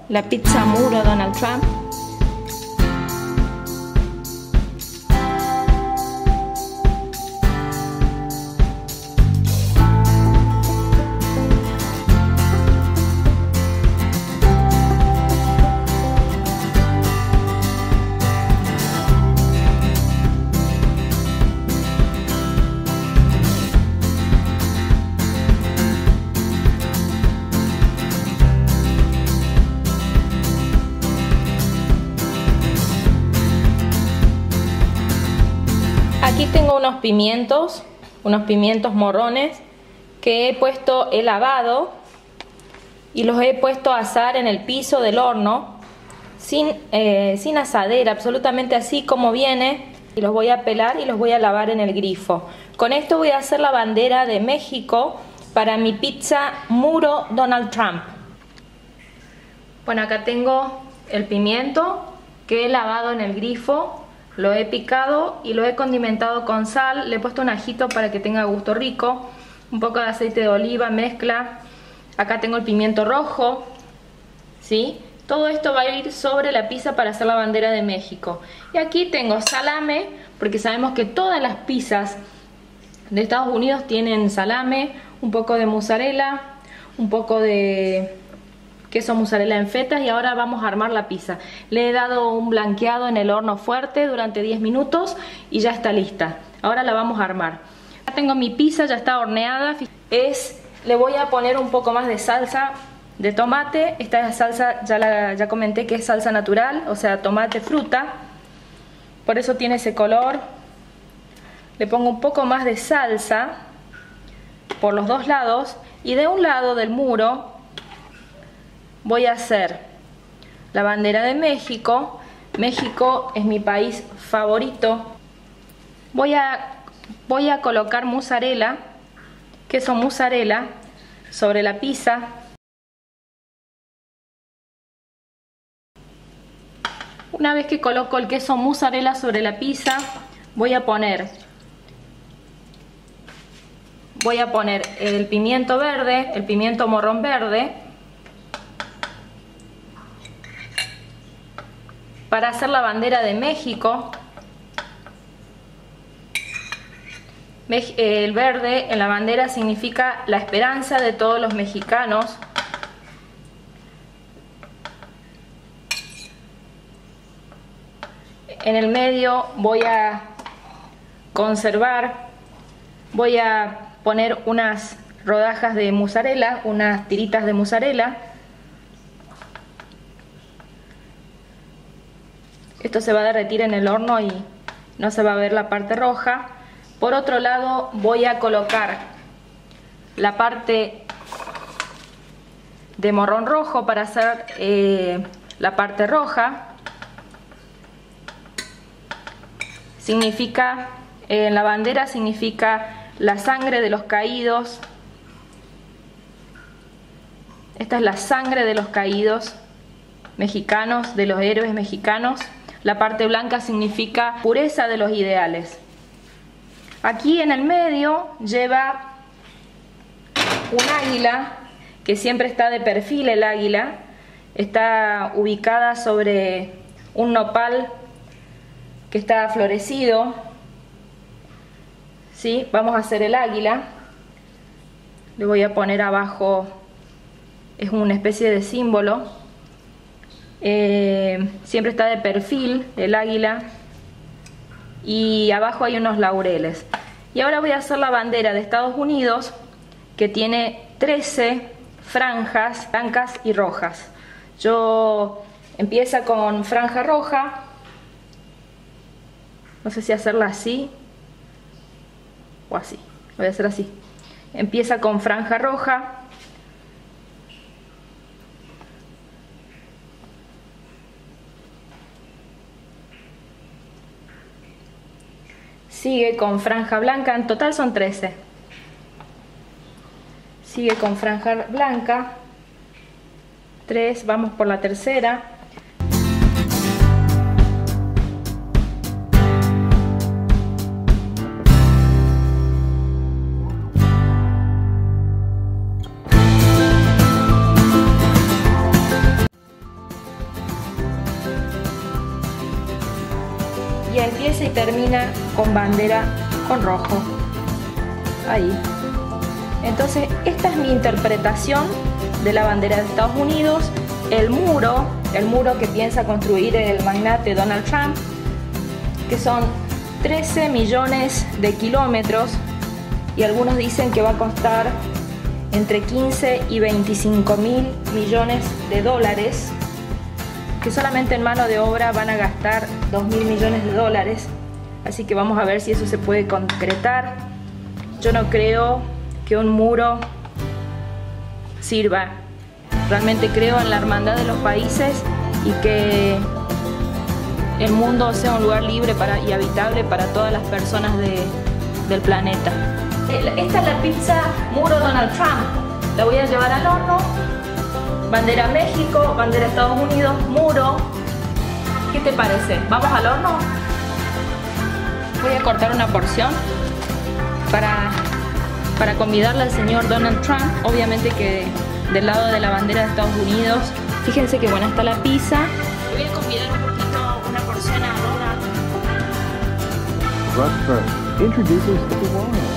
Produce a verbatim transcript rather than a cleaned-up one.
la pizza muro Donald Trump. Aquí tengo unos pimientos, unos pimientos morrones que he puesto, he lavado y los he puesto a asar en el piso del horno sin, eh, sin asadera, absolutamente así como viene, y los voy a pelar y los voy a lavar en el grifo. Con esto voy a hacer la bandera de México para mi pizza muro Donald Trump. Bueno, acá tengo el pimiento que he lavado en el grifo. Lo he picado y lo he condimentado con sal, le he puesto un ajito para que tenga gusto rico, un poco de aceite de oliva, mezcla. Acá tengo el pimiento rojo, ¿sí? Todo esto va a ir sobre la pizza para hacer la bandera de México. Y aquí tengo salame, porque sabemos que todas las pizzas de Estados Unidos tienen salame, un poco de mozzarella, un poco de queso mozzarella en fetas, y ahora vamos a armar la pizza. Le he dado un blanqueado en el horno fuerte durante diez minutos y ya está lista. Ahora la vamos a armar. Ya tengo mi pizza, ya está horneada. Es, le voy a poner un poco más de salsa de tomate. Esta salsa ya, la, ya comenté que es salsa natural, o sea, tomate, fruta. Por eso tiene ese color. Le pongo un poco más de salsa por los dos lados, y de un lado del muro voy a hacer la bandera de México. México es mi país favorito. Voy a, voy a colocar mozzarella, queso mozzarella, sobre la pizza. Una vez que coloco el queso mozzarella sobre la pizza, voy a poner, voy a poner el pimiento verde, el pimiento morrón verde, para hacer la bandera de México. El verde en la bandera significa la esperanza de todos los mexicanos. En el medio voy a conservar, voy a poner unas rodajas de mozzarella, unas tiritas de mozzarella. Esto se va a derretir en el horno y no se va a ver la parte roja. Por otro lado voy a colocar la parte de morrón rojo para hacer eh, la parte roja. Significa, en eh, la bandera significa la sangre de los caídos. Esta es la sangre de los caídos mexicanos, de los héroes mexicanos. La parte blanca significa pureza de los ideales. Aquí en el medio lleva un águila, que siempre está de perfil. El águila está ubicada sobre un nopal que está florecido, ¿sí? Vamos a hacer el águila. Le voy a poner abajo, es una especie de símbolo. Eh, siempre está de perfil el águila, y abajo hay unos laureles. Y ahora voy a hacer la bandera de Estados Unidos, que tiene trece franjas blancas y rojas. Yo empieza con franja roja, no sé si hacerla así o así, voy a hacer así. Empieza con franja roja, sigue con franja blanca, en total son trece. Sigue con franja blanca, tres, vamos por la tercera. y empieza y termina con bandera con rojo. Ahí. Entonces, esta es mi interpretación de la bandera de Estados Unidos. El muro, el muro que piensa construir el magnate Donald Trump, que son trece millones de kilómetros, y algunos dicen que va a costar entre quince y veinticinco mil millones de dólares, que solamente en mano de obra van a gastar dos mil millones de dólares. Así que vamos a ver si eso se puede concretar. Yo no creo que un muro sirva. Realmente creo en la hermandad de los países y que el mundo sea un lugar libre para, y habitable para todas las personas de, del planeta. Esta es la pizza muro Donald Trump. La voy a llevar al horno. Bandera México, bandera Estados Unidos, muro. ¿Qué te parece? ¿Vamos al horno? Voy a cortar una porción para, para convidarle al señor Donald Trump. Obviamente que del lado de la bandera de Estados Unidos. Fíjense que buena está la pizza. Le voy a convidar un poquito, una porción a Donald. Rush first introduces the Wall.